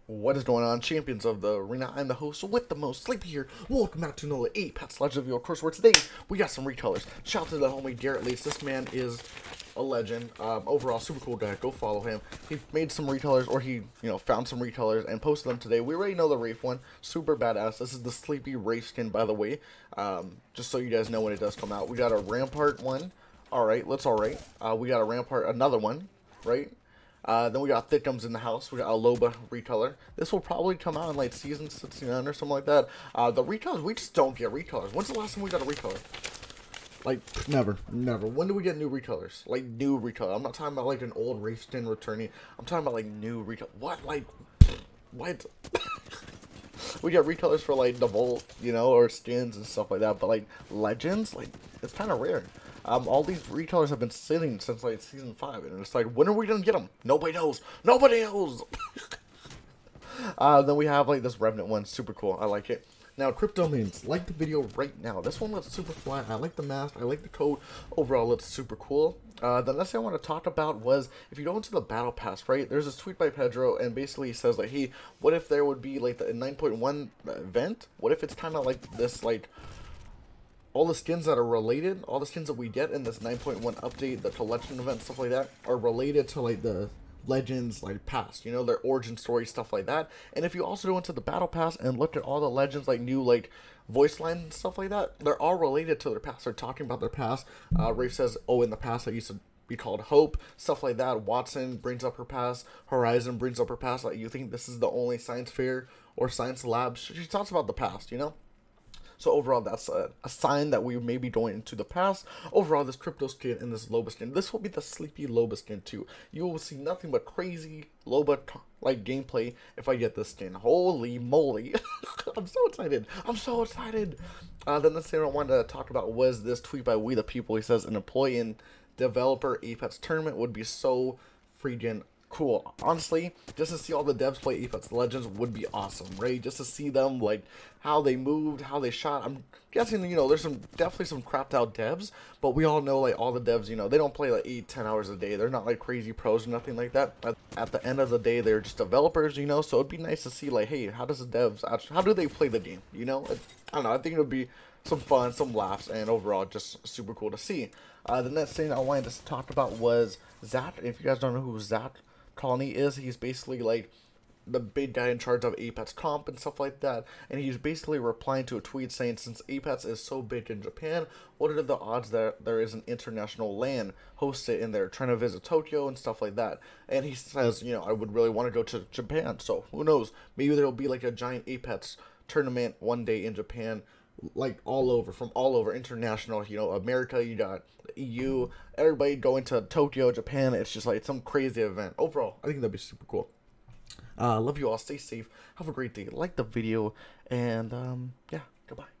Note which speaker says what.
Speaker 1: What is going on, champions of the arena? I'm the host with the most, Sleepy here. Welcome back to another 8 Legend of course, where today we got some recolors. Shout out to the homie Garrett Lease. This man is a legend. Overall, super cool guy. Go follow him. He made some recolors, or he, found some recolors and posted them today. We already know the Wraith one. Super badass. This is the Sleepy Wraith skin, by the way. Just so you guys know when it does come out. We got a Rampart one. Alright, we got a Rampart, another one, right? Then we got Thickums in the house. We got a Loba Recolor. This will probably come out in like season 69 or something like that. The recolors, we just don't get recolors. When's the last time we got a recolor? Like, never. When do we get new recolors? Like, new recolor. I'm not talking about like an old Wraith skin returning. I'm talking about like new recolor. What? Like, what? We get recolors for like the Volt, or skins and stuff like that. But like, legends, like, it's kind of rare. All these recolors have been sitting since like season 5, and it's like, when are we gonna get them? Nobody knows. Nobody knows. Then we have like this Revenant one, super cool. I like it. Now, crypto means like the video right now. This one looks super flat. I like the mask. I like the code. Overall, it looks super cool. The next thing I want to talk about was, if you go into the battle pass, right? There's this tweet by Pedro, and basically he says like, hey, what if there would be like the 9.1 event? What if it's kind of like this, like, all the skins that are related, all the skins that we get in this 9.1 update, the collection event, stuff like that, are related to like the legends, like past, their origin story, stuff like that. And if you also go into the battle pass and look at all the legends, like new like voice lines and stuff like that, they're all related to their past. They're talking about their past. Rafe says, oh, in the past I used to be called Hope, stuff like that. Watson brings up her past. Horizon brings up her past. Like, you think this is the only science fair or science lab? She talks about the past, So overall, that's a sign that we may be going into the past. Overall, this crypto skin and this Loba skin, this will be the Sleepy Loba skin too. You will see nothing but crazy Loba like gameplay if I get this skin. Holy moly. I'm so excited. I'm so excited. Then the thing I wanted to talk about was this tweet by We the People. He says, an employee in developer Apex tournament would be so freaking cool. Honestly, just to see all the devs play Apex Legends would be awesome, right? Just to see them, like, how they moved, how they shot. I'm guessing, there's definitely some crapped out devs, but we all know, like, all the devs, they don't play like 8-10 hours a day. They're not like crazy pros or nothing like that. At the end of the day, they're just developers, so it'd be nice to see, like, hey, how does the devs actually, how do they play the game, I don't know. I think it would be some fun, some laughs, and overall just super cool to see. The next thing I wanted to talk about was Zach. If you guys don't know who Zach Colony is, he's basically like the big guy in charge of Apex comp and stuff like that, and he's basically replying to a tweet saying, since Apex is so big in Japan, what are the odds that there is an international LAN hosted in there, trying to visit Tokyo and stuff like that? And he says, I would really want to go to Japan, so who knows, maybe there'll be like a giant Apex tournament one day in Japan, like from all over international, America, you got the EU, everybody going to Tokyo, Japan. It's just like some crazy event. Overall, I think that'd be super cool. Love you all. Stay safe. Have a great day. Like the video, and yeah, goodbye.